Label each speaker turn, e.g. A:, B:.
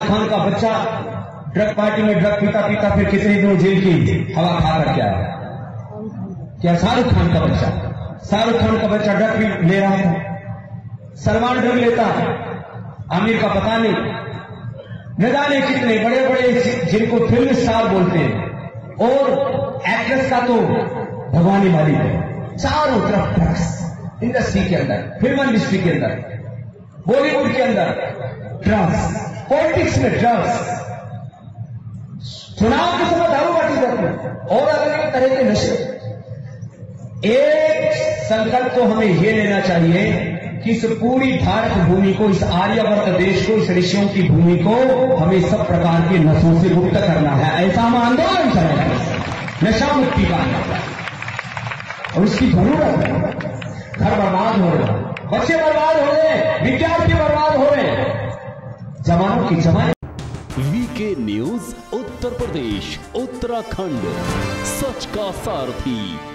A: खान का बच्चा drug party में ड्रग पीता पीता फिर कितने दिनों जेल की हवा खा कर क्या है? क्या शाहरुख खान का बच्चा ड्रग ले रहा था, सलमान ड्रग लेता, आमिर का पता नहीं, न जाने कितने बड़े बड़े जिनको फिल्म स्टार बोलते हैं, और एक्ट्रेस का तो भगवानी वाली है। चारों तरफ ड्रग्स इंडस्ट्री के अंदर, फिल्म इंडस्ट्री के अंदर, बॉलीवुड के अंदर ड्रग्स, पॉलिटिक्स में ड्रग्स, चुनाव के समय दारू बांटी जाती है और अलग अलग तरह के नशे। एक संकल्प तो हमें यह लेना चाहिए कि इस पूरी भारत भूमि को, इस आर्यवर्त देश को, इस ऋषियों की भूमि को हमें सब प्रकार के नशों से मुक्त करना है। ऐसा हम आंदोलन चलाएंगे, नशा मुक्ति का, और उसकी जरूरत है। घर बर्बाद हो रहे, बच्चे बर्बाद हो रहे, विद्यार्थी बर्बाद हो रहे, जवानों की जवान।
B: वीके न्यूज उत्तर प्रदेश, उत्तराखंड, सच का सारथी।